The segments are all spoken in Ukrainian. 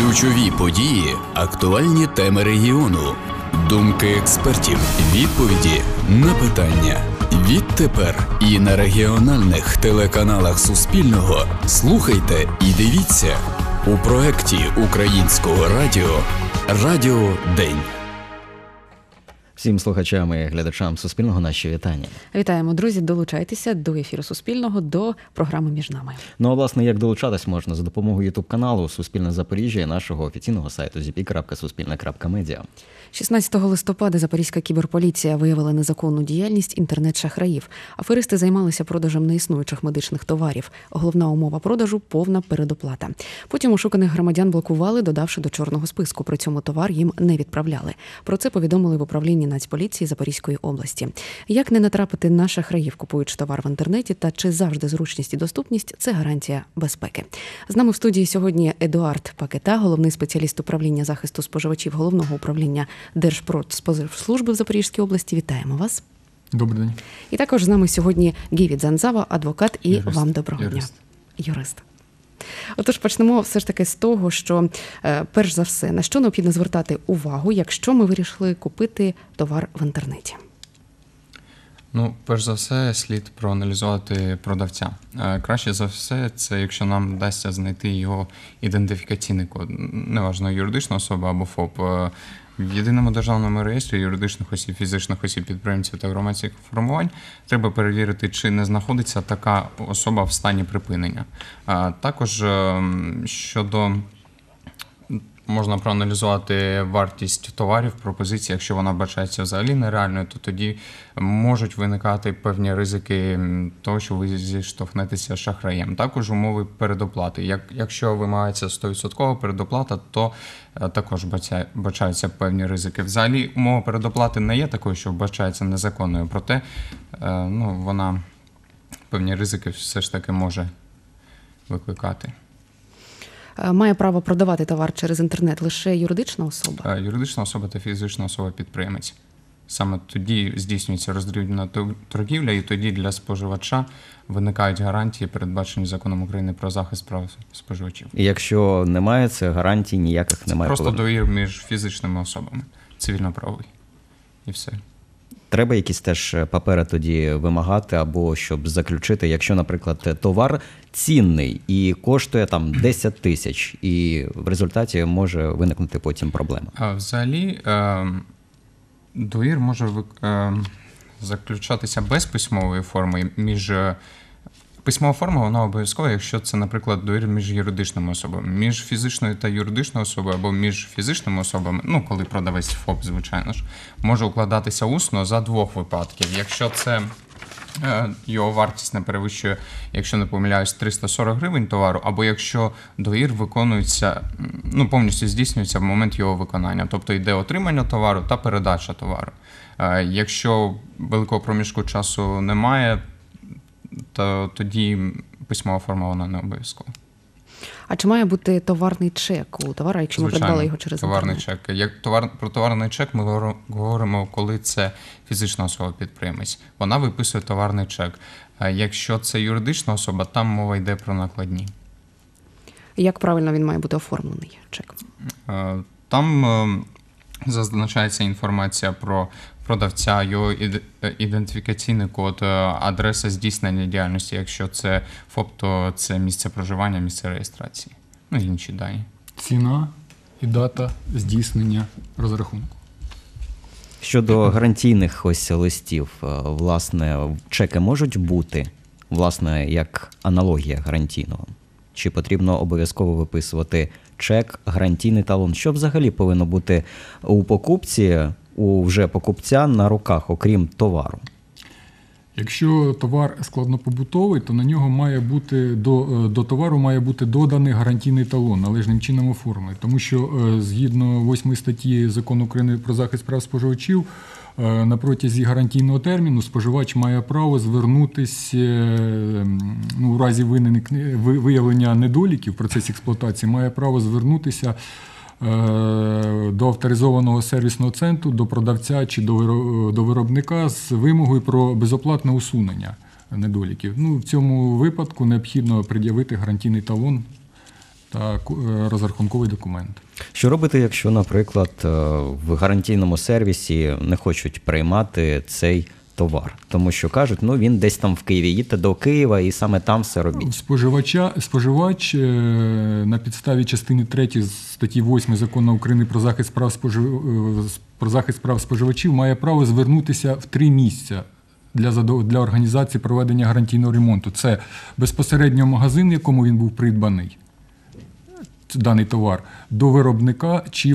Ключові події, актуальні теми регіону, думки експертів, відповіді на питання. Відтепер і на регіональних телеканалах Суспільного слухайте і дивіться у проєкті Українського радіо «Радіо День». Всім слухачам і глядачам Суспільного наші вітання. Вітаємо, друзі, долучайтеся до ефіру Суспільного, до програми «Між нами». Ну, а власне, як долучатись можна за допомогою ютуб-каналу Суспільне Запоріжжя і нашого офіційного сайту zp.suspilne.media. 16 листопада Запорізька кіберполіція виявила незаконну діяльність інтернет-шахраїв. Аферисти займалися продажем неіснуючих медичних товарів. Головна умова продажу – повна передоплата. Потім ошуканих громадян блокували, додавши до чорного списку. При цьому товар їм не відправляли. Про це повідомили в управлінні Нацполіції Запорізької області. Як не натрапити на шахраїв, купуючи товар в інтернеті, та чи завжди зручність і доступність – це гарантія безпеки. З нами в студії сьогодні Едуард Пакета, головний спеціаліст управління захисту споживачів Головного управління Держпродспоживслужби в Запорізькій області. Вітаємо вас. Добрий день. І також з нами сьогодні Гівіт Занзава, адвокат, і юрист. Вам доброго дня. Юрист. Отож, почнемо все ж таки з того, що, перш за все, на що необхідно звертати увагу, якщо ми вирішили купити товар в інтернеті? Ну, перш за все, слід проаналізувати продавця. Краще за все, це якщо нам вдасться знайти його ідентифікаційний код. Неважно, юридична особа або ФОП. В Єдиному державному реєстрі юридичних осіб, фізичних осіб, підприємців та громадських формувань треба перевірити, чи не знаходиться така особа в стані припинення. Також можна проаналізувати вартість товарів, пропозицій. Якщо вона вбачається взагалі нереальною, то тоді можуть виникати певні ризики того, що ви зіштовхнетеся з шахраєм. Також умови передоплати. Якщо вимагається 100% передоплата, то також вбачаються певні ризики. Взагалі, умова передоплати не є такою, що вбачається незаконною, проте вона певні ризики все ж таки може викликати. Має право продавати товар через інтернет лише юридична особа? Юридична особа та фізична особа-підприємець. Саме тоді здійснюється роздрібна торгівля, і тоді для споживача виникають гарантії, передбачені Законом України про захист прав споживачів. І якщо немає, це гарантій ніяких немає. Просто договір між фізичними особами, цивільно-правовий. І все. Треба якісь теж папери тоді вимагати, або щоб заключити, якщо, наприклад, товар цінний і коштує там 10 тисяч, і в результаті може виникнути потім проблема. Взагалі, договір може заключатися без письмової форми. Письмова форма, вона обов'язкова, якщо це, наприклад, договір між юридичними особами. Між фізичною та юридичною особою або між фізичними особами, коли продавець ФОП, звичайно ж, може укладатися усно за двох випадків. Якщо це його вартість не перевищує, якщо не помиляюсь, 340 гривень товару, або якщо договір виконується, повністю здійснюється в момент його виконання. Тобто йде отримання товару та передача товару. Якщо великого проміжку часу немає, то тоді письмова форма, вона не обов'язкова. А чи має бути товарний чек у товара, якщо ми придбали його через товарний інтернет? Чек. Про товарний чек ми говоримо, коли це фізична особа-підприємець. Вона виписує товарний чек. Якщо це юридична особа, там мова йде про накладні. Як правильно він має бути оформлений, чек? Там зазначається інформація про продавця, його ідентифікаційний код, адреса здійснення діяльності. Якщо це ФОП, то це місце проживання, місце реєстрації. І інші дані. Ціна і дата здійснення розрахунку. Щодо гарантійних листів, власне, чеки можуть бути, власне, як аналогія гарантійного? Чи потрібно обов'язково виписувати чек, гарантійний талон? Що взагалі повинно бути у покупці, у вже покупця на руках, окрім товару? Якщо товар складнопобутовий, то на нього має бути до товару має бути доданий гарантійний талон, належним чином оформлений. Тому що згідно 8 статті Закону України про захист прав споживачів, на протязі гарантійного терміну споживач має право звернутися, у разі виявлення недоліків в процесі експлуатації, має право звернутися до авторизованого сервісного центру, до продавця чи до виробника з вимогою про безоплатне усунення недоліків. В цьому випадку необхідно пред'явити гарантійний талон та розрахунковий документ. Що робити, якщо, наприклад, в гарантійному сервісі не хочуть приймати цей товар? Тому що кажуть, ну він десь там в Києві, їдьте до Києва і саме там все робіть. Споживач на підставі частини 3 статті 8 Закону України про захист прав споживачів має право звернутися в 3 місця для організації проведення гарантійного ремонту. Це безпосередньо магазин, в якому він був придбаний, даний товар, до виробника чи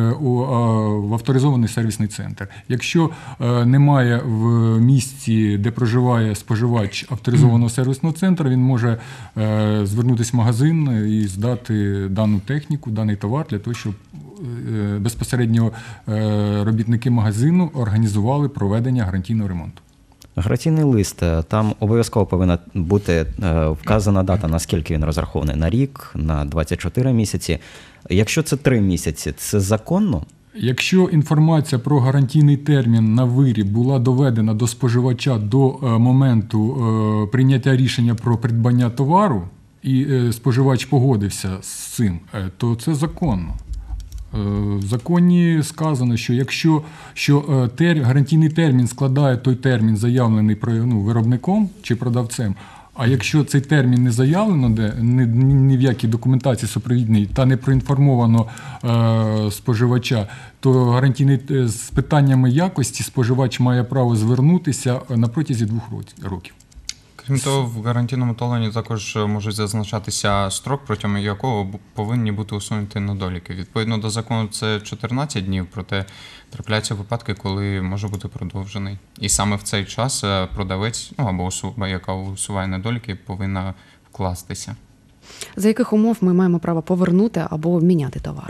в авторизований сервісний центр. Якщо немає в місті, де проживає споживач авторизованого сервісного центру, він може звернутися в магазин і здати дану техніку, даний товар для того, щоб безпосередньо робітники магазину організували проведення гарантійного ремонту. Гарантійний лист, там обов'язково повинна бути вказана дата, наскільки він розрахований, на рік, на 24 місяці. Якщо це 3 місяці, це законно? Якщо інформація про гарантійний термін на виріб була доведена до споживача до моменту прийняття рішення про придбання товару, і споживач погодився з цим, то це законно. В законі сказано, що якщо гарантійний термін складає той термін, заявлений виробником чи продавцем, а якщо цей термін не заявлено ні в якій документації супровідній та не проінформовано споживача, то з питаннями якості споживач має право звернутися на протязі 2 років. Крім того, в гарантійному талоні також можуть зазначатися строк, протягом якого повинні бути усунуті недоліки. Відповідно до закону це 14 днів, проте трапляються випадки, коли може бути продовжений. І саме в цей час продавець або особа, яка усуває недоліки, повинна вкластися. За яких умов ми маємо право повернути або обміняти товар?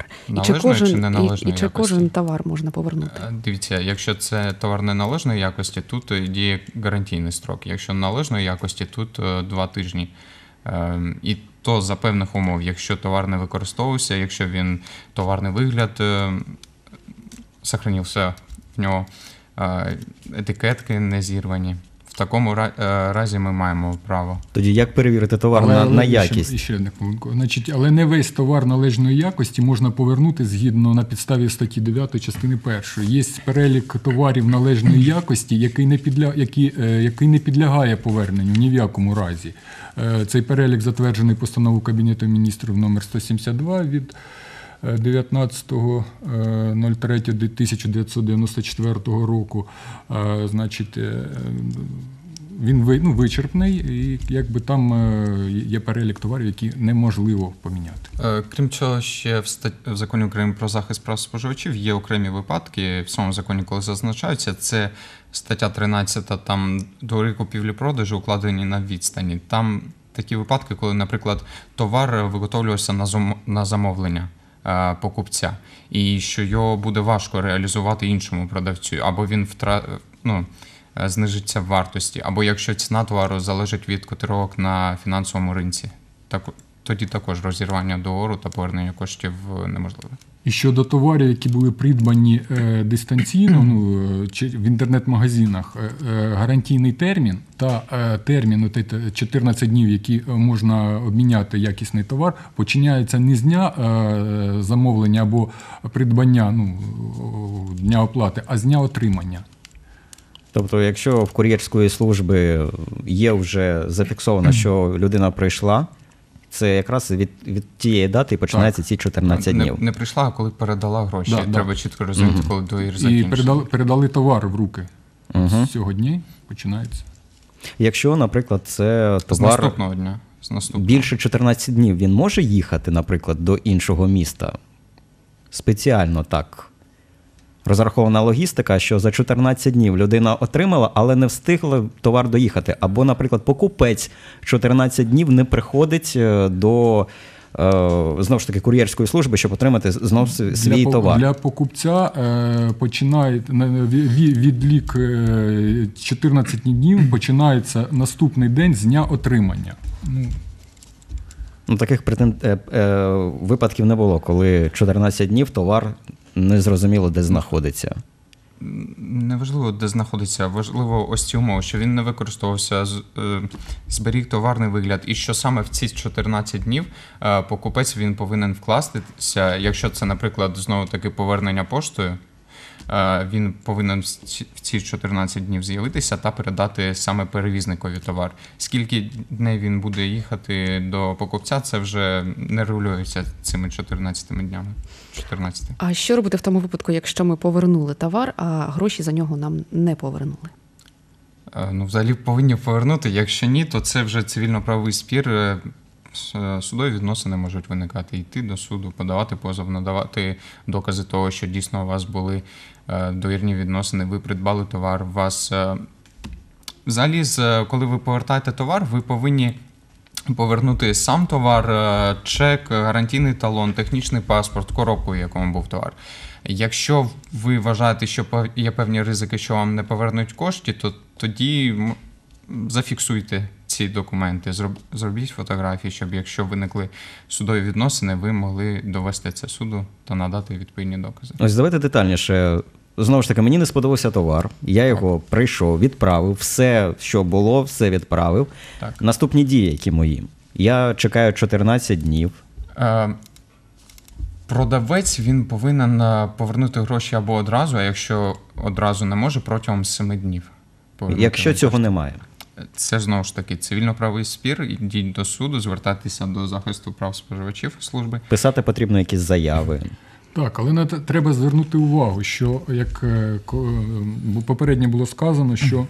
І чи кожен товар можна повернути? Дивіться, якщо це товар неналежної якості, тут діє гарантійний строк. Якщо належної якості, тут 2 тижні. І то за певних умов, якщо товар не використовувався, якщо товарний вигляд зберігся в нього, етикетки не зірвані. В такому разі ми маємо право. Тоді як перевірити товар на якість? Ще одне хвилинку. Але не весь товар належної якості можна повернути згідно на підставі статті 9 частини 1. Є перелік товарів належної якості, який не підлягає поверненню ні в якому разі. Цей перелік затверджений постановою Кабінету міністрів номер 172 від 19.03.1994 року. Значить, він вичерпний, і якби там є перелік товарів, які неможливо поміняти. Крім цього, ще в Законі України про захист прав споживачів є окремі випадки, в цьому законі, коли зазначаються, це стаття 13, там договори купівлі-продажу укладені на відстані. Там такі випадки, коли, наприклад, товар виготовлювався на замовлення покупця, і що його буде важко реалізувати іншому продавцю, або він знижиться в вартості, або якщо ціна товару залежить від котировок на фінансовому ринці. Тоді також розірвання договору та повернення коштів неможливе. І щодо товарів, які були придбані дистанційно чи в інтернет-магазинах, гарантійний термін та термін 14 днів, які можна обміняти якісний товар, починається не з дня замовлення або придбання, дня оплати, а з дня отримання. Тобто, якщо в кур'єрської служби є вже зафіксовано, що людина прийшла, це якраз від тієї дати і починається ці 14 днів. Не прийшла, а коли передала гроші. Треба чітко розуміти, коли договір закінчиться. І передали товар в руки. З цього дня починається. Якщо, наприклад, це товар... З наступного дня. Більше 14 днів він може їхати, наприклад, до іншого міста? Спеціально так. Розрахована логістика, що за 14 днів людина отримала, але не встигла товар доїхати. Або, наприклад, покупець 14 днів не приходить до, знову ж таки, кур'єрської служби, щоб отримати знову свій товар. Для покупця починає відлік 14 днів, починається наступний день з дня отримання. Таких випадків не було, коли 14 днів товар незрозуміло де знаходиться. Неважливо, де знаходиться, важливо ось ці умови, що він не використовувався, зберіг товарний вигляд, і що саме в ці 14 днів покупець він повинен вкластися, якщо це, наприклад, знову-таки повернення поштою, він повинен в ці 14 днів з'явитися та передати саме перевізникові товар. Скільки днів він буде їхати до покупця, це вже не регулюється цими 14 днями. 14. А що робити в тому випадку, якщо ми повернули товар, а гроші за нього нам не повернули? Взагалі повинні повернути. Якщо ні, то це вже цивільно-правовий спір. Судові відносини можуть виникати. Йти до суду, подавати позов, надавати докази того, що дійсно у вас були довірні відносини, ви придбали товар, Взагалі, коли ви повертаєте товар, ви повинні повернути сам товар, чек, гарантійний талон, технічний паспорт, коробку, в якому був товар. Якщо ви вважаєте, що є певні ризики, що вам не повернуть кошти, то тоді зафіксуйте ці документи, зробіть фотографії, щоб якщо виникли судові відносини, ви могли довести це суду та надати відповідні докази. Ось давайте детальніше. Знову ж таки, мені не сподобався товар, я його прийшов, відправив, все, що було, все відправив. Так. Наступні дії, які мої? Я чекаю 14 днів. Продавець, він повинен повернути гроші або одразу, а якщо одразу не може, протягом 7 днів. Якщо цього немає? Це, знову ж таки, цивільно-правовий спір, йдіть до суду, звертайтеся до захисту прав споживачів служби. Писати потрібно якісь заяви. Так, але треба звернути увагу, що, як попередньо було сказано, що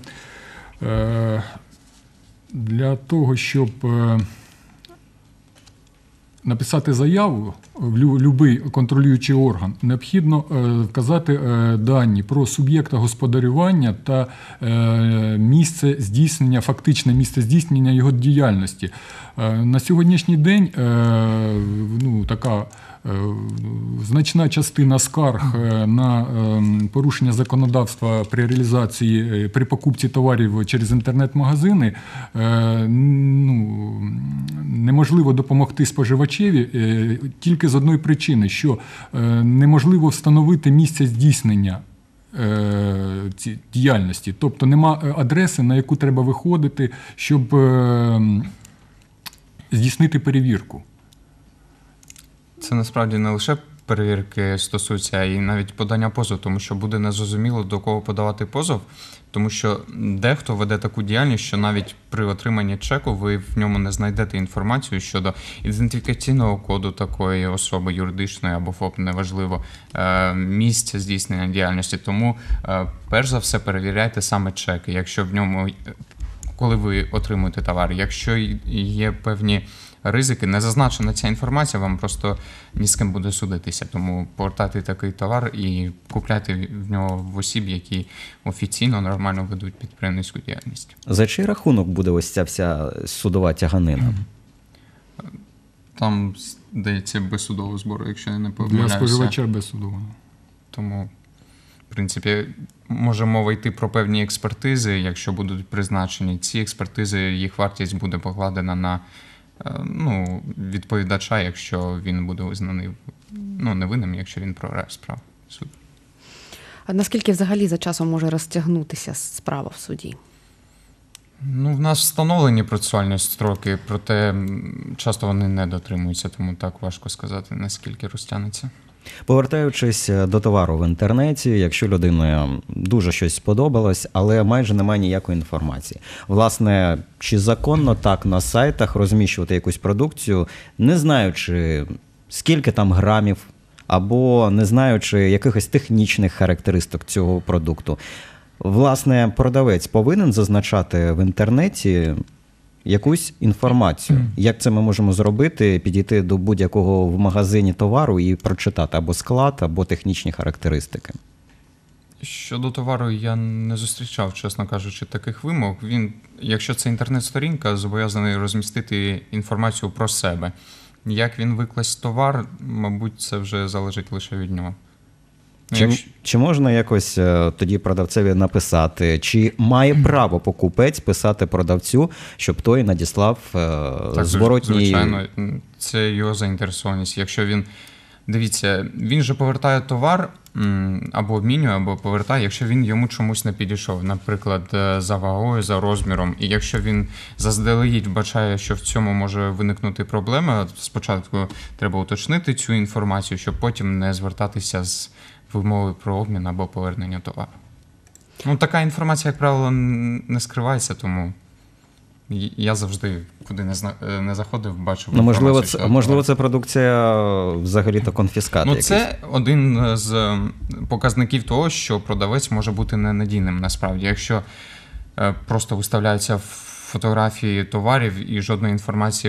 для того, щоб написати заяву в будь-який контролюючий орган, необхідно вказати дані про суб'єкта господарювання та місце здійснення, фактичне місце здійснення його діяльності. На сьогоднішній день така значна частина скарг на порушення законодавства при реалізації, при покупці товарів через інтернет-магазини неможливо допомогти споживачеві тільки з одної причини, що неможливо встановити місце здійснення діяльності. Тобто нема адреси, на яку треба виходити, щоб здійснити перевірку. Це насправді не лише перевірки стосується, і навіть подання позову, тому що буде незрозуміло, до кого подавати позов, тому що дехто веде таку діяльність, що навіть при отриманні чеку ви в ньому не знайдете інформацію щодо ідентифікаційного коду такої особи, юридичної або ФОП, неважливо, місця здійснення діяльності. Тому, перш за все, перевіряйте саме чеки, якщо в ньому, коли ви отримуєте товар, якщо є певні ризики, не зазначена ця інформація, вам просто ні з ким буде судитися. Тому повертати такий товар і купляти в нього в осіб, які офіційно, нормально ведуть підприємницьку діяльність. За чий рахунок буде ось ця вся судова тяганина? Там, здається, без судового збору, якщо я не помиляюся. Для споживача без судового. Тому, в принципі, може мова йти про певні експертизи, якщо будуть призначені. Ці експертизи, їх вартість буде покладена на відповідача, якщо він буде визнаний невинним, якщо він програє справу в суді. А наскільки взагалі за часом може розтягнутися справа в суді? В нас встановлені процесуальні строки, проте часто вони не дотримуються, тому так важко сказати, наскільки розтягнеться. Повертаючись до товару в інтернеті, якщо людині дуже щось сподобалось, але майже немає ніякої інформації. Власне, чи законно так на сайтах розміщувати якусь продукцію, не знаючи, скільки там грамів, або не знаючи якихось технічних характеристик цього продукту. Власне, продавець повинен зазначати в інтернеті якусь інформацію. Як це ми можемо зробити? Підійти до будь-якого в магазині товару і прочитати або склад, або технічні характеристики. Щодо товару, я не зустрічав, чесно кажучи, таких вимог. Він, якщо це інтернет-сторінка, зобов'язаний розмістити інформацію про себе. Як він викласть товар, мабуть, це вже залежить лише від нього. Чи можна якось тоді продавцеві написати, чи має право покупець писати продавцю, щоб той надіслав зворотній... Звичайно, це його заінтересованість. Якщо він Дивіться, він же повертає товар або обмінює, або повертає, якщо він йому чомусь не підійшов, наприклад, за вагою, за розміром. І якщо він заздалегідь вбачає, що в цьому може виникнути проблема, спочатку треба уточнити цю інформацію, щоб потім не звертатися з вимовою про обмін або повернення товару. Ну, така інформація, як правило, не скривається, тому я завжди, куди не заходив, бачив Ну, інформацію. можливо, це продукція взагалі-то конфіскат. Ну, це один з показників того, що продавець може бути ненадійним насправді. Якщо просто виставляються фотографії товарів і жодної інформації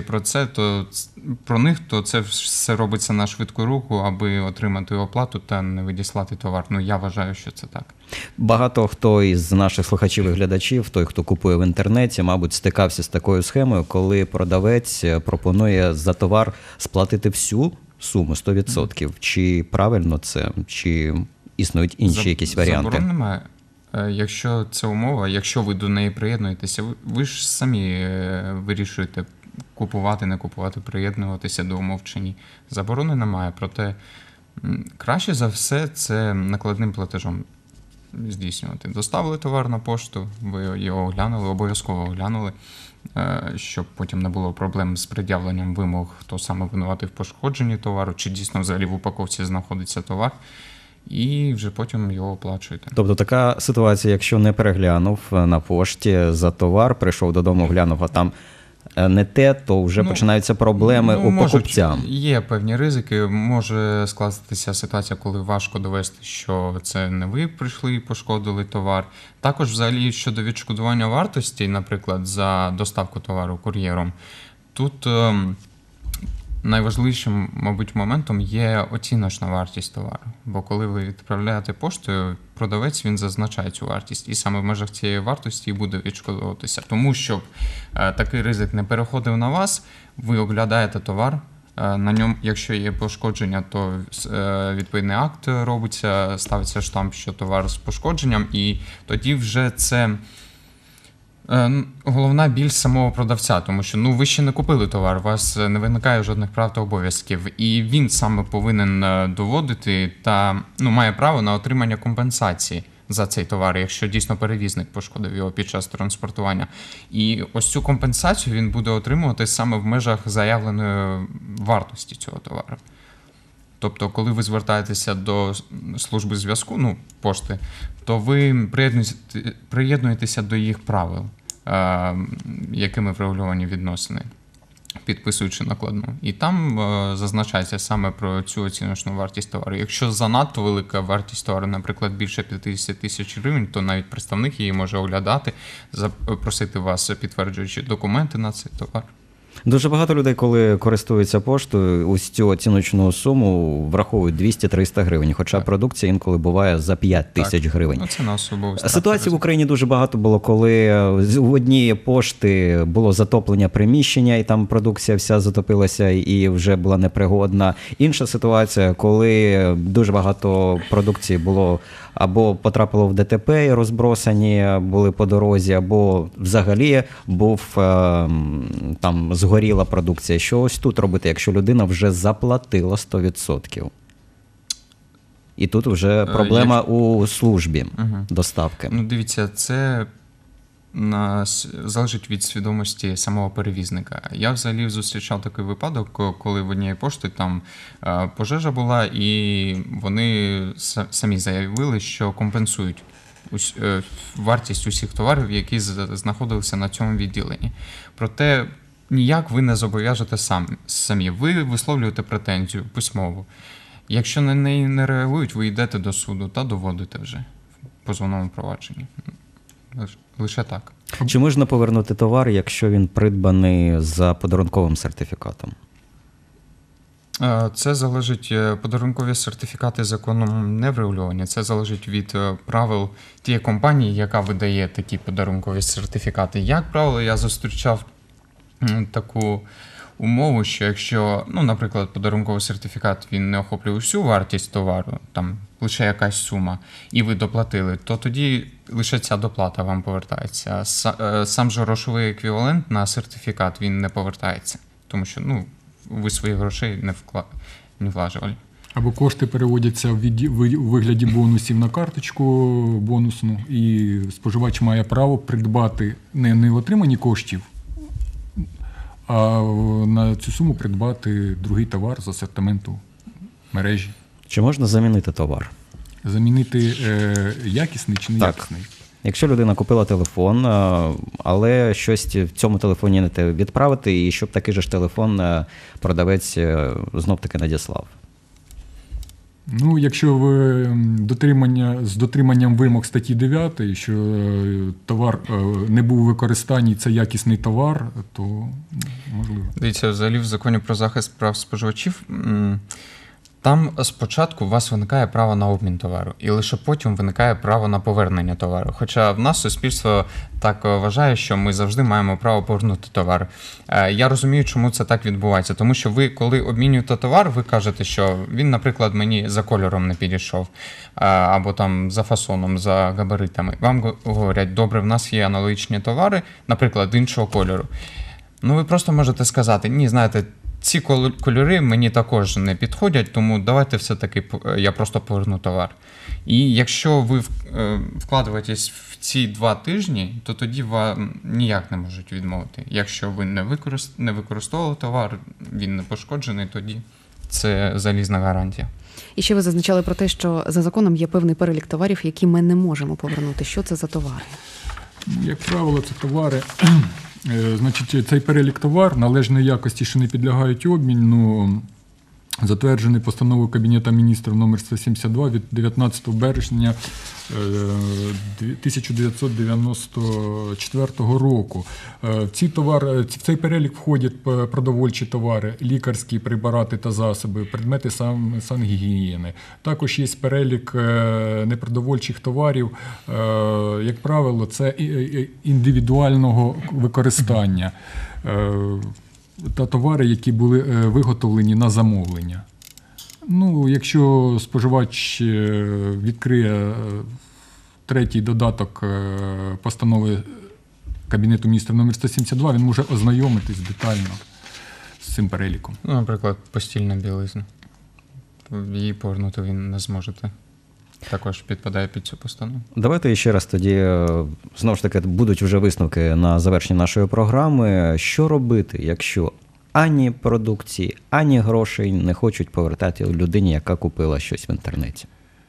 про них, то це все робиться на швидку руку, аби отримати оплату та не відіслати товар. Ну, я вважаю, що це так. Багато хто із наших слухачів і глядачів, той, хто купує в інтернеті, мабуть, стикався з такою схемою, коли продавець пропонує за товар сплатити всю суму 100%. Чи правильно це, чи існують інші якісь варіанти? Заборон немає. Якщо це умова, якщо ви до неї приєднуєтеся, ви ж самі вирішуєте купувати, не купувати, приєднуватися до умов чи ні. Заборони немає, проте краще за все це накладним платежом здійснювати. Доставили товар на пошту, ви його оглянули, обов'язково оглянули, щоб потім не було проблем з пред'явленням вимог, хто саме винуватий в пошкодженні товару, чи дійсно взагалі в упаковці знаходиться товар. І вже потім його оплачуєте. Тобто така ситуація, якщо не переглянув на пошті за товар, прийшов додому, глянув, а там не те, то вже починаються проблеми у покупця. Є певні ризики. Може скластися ситуація, коли важко довести, що це не ви прийшли і пошкодили товар. Також взагалі щодо відшкодування вартості, наприклад, за доставку товару кур'єром, тут найважливішим, мабуть, моментом є оціночна вартість товару. Бо коли ви відправляєте поштою, продавець, він зазначає цю вартість. І саме в межах цієї вартості і буде відшкодовуватися. Тому, щоб такий ризик не переходив на вас, ви оглядаєте товар, на ньому, якщо є пошкодження, то відповідний акт робиться, ставиться штамп, що товар з пошкодженням, і тоді вже це головна біль самого продавця, тому що ви ще не купили товар, у вас не виникає жодних прав та обов'язків, і він саме повинен доводити та має право на отримання компенсації за цей товар, якщо дійсно перевізник пошкодив його під час транспортування. І ось цю компенсацію він буде отримувати саме в межах заявленої вартості цього товару. Тобто, коли ви звертаєтеся до служби зв'язку, пошти, то ви приєднуєтеся до їх правил, якими врегульовані відносини, підписуючи накладну. І там зазначається саме про цю оціночну вартість товару. Якщо занадто велика вартість товару, наприклад, більше 50 тисяч гривень, то навіть представник її може оглядати, запросити вас, підтверджуючи документи на цей товар. Дуже багато людей, коли користуються поштою, ось цю оціночну суму враховують 200-300 гривень, хоча продукція інколи буває за 5 тисяч гривень. Це на особовий страх. Ситуацій в Україні дуже багато було, коли в одній пошти було затоплення приміщення, і там продукція вся затопилася і вже була непригодна. Інша ситуація, коли дуже багато продукції було або потрапило в ДТП і розбросані були по дорозі, або взагалі там згоріла продукція. Що ось тут робити, якщо людина вже заплатила 100%? І тут вже проблема у службі доставки. Дивіться, це залежить від свідомості самого перевізника. Я взагалі зустрічав такий випадок, коли в одній пошті там пожежа була, і вони самі заявили, що компенсують вартість усіх товарів, які знаходилися на цьому відділенні. Проте ніяк ви не зобов'яжете самі. Ви висловлюєте претензію письмову. Якщо на неї не реагують, ви йдете до суду та доводите вже в позовному провадженні. Лише так. Чи можна повернути товар, якщо він придбаний за подарунковим сертифікатом? Це залежить, подарункові сертифікати законом не врегульовані. Це залежить від правил тієї компанії, яка видає такі подарункові сертифікати. Як правило, я зустрічав таку умову, що якщо, наприклад, подарунковий сертифікат він не охоплює всю вартість товару, там лише якась сума, і ви доплатили, то тоді лише ця доплата вам повертається. Сам же грошовий еквівалент на сертифікат він не повертається, тому що ви своїх грошей не влажували. Або кошти переводяться у вигляді бонусів на карточку бонусну, і споживач має право придбати не в отриманні коштів, а на цю суму придбати другий товар з асортименту мережі. Чи можна замінити товар? Замінити якісний чи неякісний? Так. Якщо людина купила телефон, але щось в цьому телефоні не те відправити, і щоб такий же ж телефон продавець знов-таки надіслав. Ну, якщо ви з дотриманням вимог статті 9, що товар не був у використанні, це якісний товар, то можливо. Дивіться, взагалі в законі про захист прав споживачів там спочатку у вас виникає право на обмін товару, і лише потім виникає право на повернення товару. Хоча в нас суспільство так вважає, що ми завжди маємо право повернути товар. Я розумію, чому це так відбувається. Тому що ви, коли обмінюєте товар, ви кажете, що він, наприклад, мені за кольором не підійшов, або там за фасоном, за габаритами. Вам говорять, добре, в нас є аналогічні товари, наприклад, іншого кольору. Ну, ви просто можете сказати, ні, знаєте, ці кольори мені також не підходять, тому давайте все-таки я просто поверну товар. І якщо ви вкладаєтесь в ці 2 тижні, то тоді вам ніяк не можуть відмовити. Якщо ви не використовували товар, він не пошкоджений, тоді це залізна гарантія. І ще ви зазначали про те, що за законом є певний перелік товарів, які ми не можемо повернути. Що це за товари? Як правило, це товари. Значить, цей перелік товар належної якості, що не підлягають обміну, затверджений постановою Кабінету міністрів номер 172 від 19 березня 1994 року. В цей перелік входять продовольчі товари, лікарські препарати та засоби, предмети сангігієни. Також є перелік непродовольчих товарів, як правило, це індивідуального використання та товари, які були виготовлені на замовлення. Ну, якщо споживач відкриє 3-й додаток постанови Кабінету міністрів номер 172, він може ознайомитись детально з цим переліком. Ну, наприклад, постільна білизна. Її повернути ви не зможете. Також підпадає під цю постанову. Давайте ще раз тоді, знову ж таки, будуть вже висновки на завершення нашої програми. Що робити, якщо ані продукції, ані грошей не хочуть повертати людині, яка купила щось в інтернеті?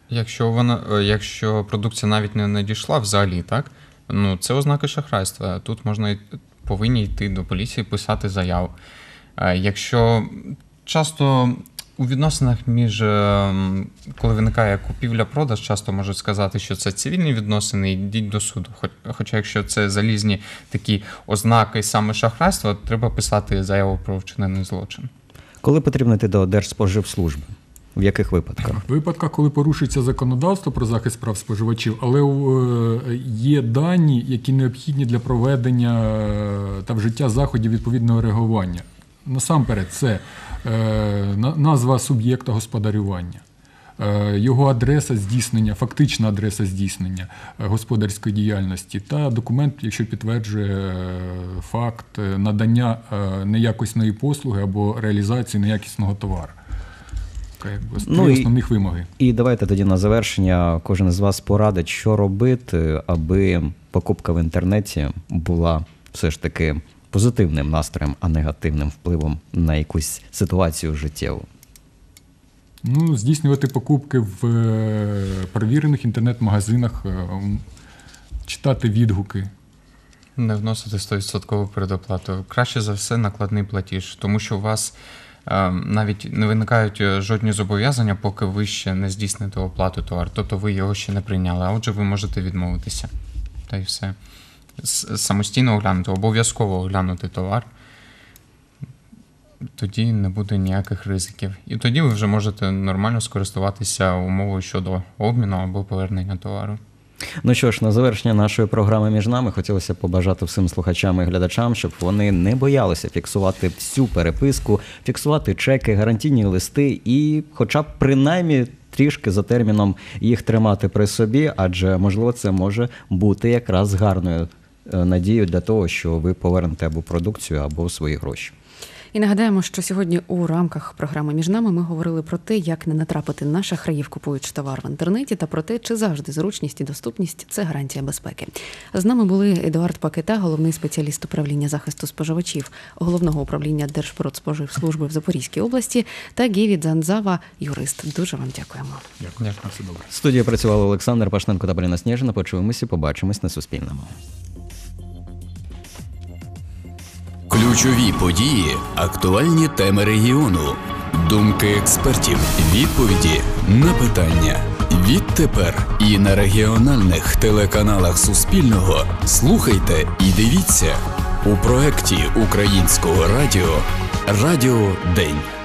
Якщо продукція навіть не надійшла взагалі, так? Ну, це ознаки шахрайства. Тут повинні йти до поліції, писати заяву. Якщо часто у відносинах коли виникає купівля-продаж, часто можуть сказати, що це цивільні відносини, йдіть до суду. Хоча якщо це залізні такі ознаки саме шахрайства, треба писати заяву про вчинений злочин. Коли потрібно йти до Держспоживслужби? В яких випадках? В випадках, коли порушується законодавство про захист прав споживачів, але є дані, які необхідні для проведення та вжиття заходів відповідного реагування. Насамперед, це назва суб'єкта господарювання, його адреса здійснення, фактична адреса здійснення господарської діяльності та документ, якщо підтверджує факт надання неякісної послуги або реалізації неякісного товару. Три основних вимоги. І давайте тоді на завершення кожен з вас порадить, що робити, аби покупка в інтернеті була все ж таки позитивним настроєм, а негативним впливом на якусь ситуацію життєву. Ну, здійснювати покупки в перевірених інтернет-магазинах, читати відгуки. Не вносити 100% передоплату. Краще за все накладний платіж, тому що у вас навіть не виникають жодні зобов'язання, поки ви ще не здійсните оплату товару, тобто ви його ще не прийняли, а отже ви можете відмовитися. Та й все. Самостійно оглянути, обов'язково оглянути товар, тоді не буде ніяких ризиків. І тоді ви вже можете нормально скористуватися умовою щодо обміну або повернення товару. Ну що ж, на завершення нашої програми «Між нами» хотілося побажати всім слухачам і глядачам, щоб вони не боялися фіксувати всю переписку, фіксувати чеки, гарантійні листи і хоча б принаймні трішки за терміном їх тримати при собі, адже, можливо, це може бути якраз гарною надією для того, що ви повернете або продукцію, або свої гроші. І нагадаємо, що сьогодні у рамках програми «Між нами» ми говорили про те, як не натрапити на шахраїв, купуючи товар в інтернеті, та про те, чи завжди зручність і доступність – це гарантія безпеки. З нами були Едуард Пакета, головний спеціаліст управління захисту споживачів Головного управління Держпродспоживслужби в Запорізькій області, та Геві Дзанзава, юрист. Дуже вам дякуємо. Дякую. Все добре. В студії працювали Олександр Пашненко та Поліна Снежина. Почуємося, побачимось на Суспільному. Ключові події, актуальні теми регіону, думки експертів, відповіді на питання. Відтепер і на регіональних телеканалах Суспільного слухайте і дивіться у проекті Українського радіо «Радіо День».